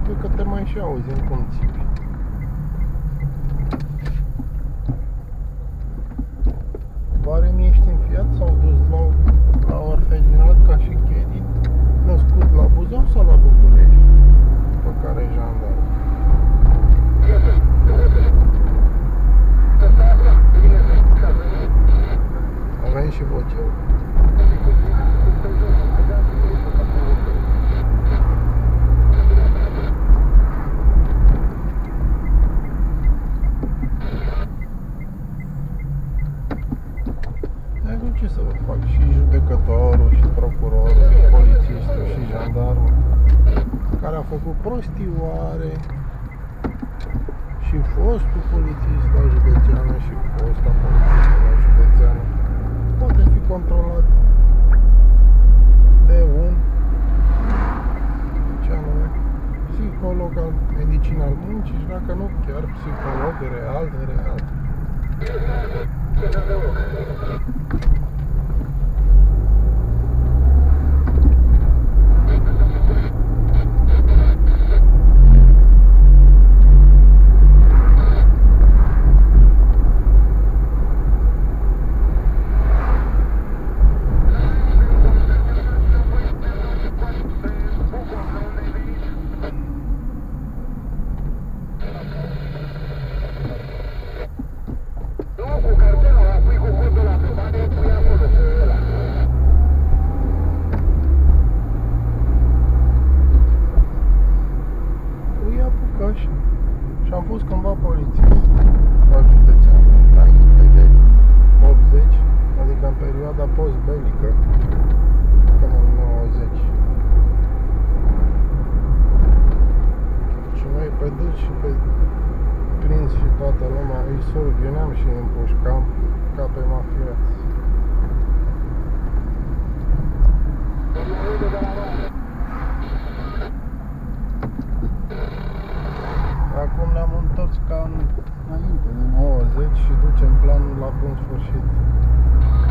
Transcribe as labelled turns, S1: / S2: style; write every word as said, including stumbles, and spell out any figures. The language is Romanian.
S1: țipi că te mai și auzim cum țipi. Oare mi ești înfiat sau dus la, la orfelinat ca și Chedi, născut la Buzău sau la București, pe care e jandarm? Avem și voceu. Ce să vă fac? Și judecătorul, și procurorul, și polițistul, și jandarmul, care a făcut prostioare, și fostul polițist la județeană, și fosta polițistă la județeană, poate fi controlat de un, ce anume, psiholog al medicinii al muncii, și dacă nu, chiar psiholog real, de real. Și am fost cândva polițist la județean, înainte de optzeci, adică în perioada post-belică, până în nouăzeci. Și noi pe duci și pe prins și toată lumea îi surghineam și îi împușcam ca pe mafiați. Acum ne-am întors ca în, înainte de nouăzeci și ducem planul la bun sfârșit.